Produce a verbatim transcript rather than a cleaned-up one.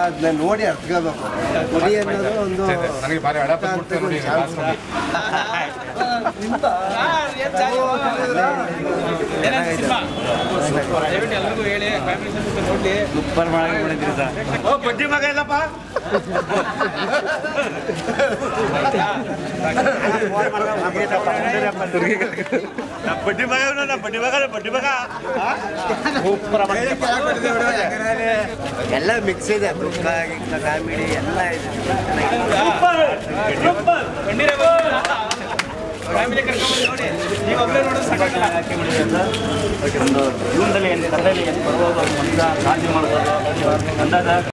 ಅದನ್ನ ನೋಡಿ ಅರ್ತ್ಕೋಬೇಕು. ಗುಡಿ ಅನ್ನೋದು ಒಂದು ನನಗೆ ಭಾರಿ ಹಳ ಬಂದ್ಬಿಡ್ತೇವೆ ನೋಡಿ. ಎಲ್ಲರಿಗೂ ಹೇಳಿ ನೋಡಿ ಸೂಪರ್ ಮಾಡಿದ್ದೀರಿ ಸರ್. ಬಡ್ಡಿ ಮಗ ಇಲ್ಲಪ್ಪ ಬಡ್ಡಿ ಮಗ ಬಡ್ಡಿ ಮಗ ಬಡ್ಡಿ ಮಗ ಎಲ್ಲ ಮಿಕ್ಸ್ ಇದೆ. ದುಃಖ ಕಾಮಿಡಿ ಎಲ್ಲ ಇದೆ. ಫ್ಯಾಮಿಲಿ ಕರ್ಕೊಂಡು ನೋಡಿ. ನೀವು ಒಬ್ಬರೇ ನೋಡೋದು ಸಾಕಾಗಲ್ಲ. ಒಂದು ಜೀವನದಲ್ಲಿ ಏನು ಕಥೆಯಲ್ಲಿ ಏನು ಬರ್ಬೋದು ಅಂತ ಸಾಧ್ಯ ಮಾಡ್ಬೋದು.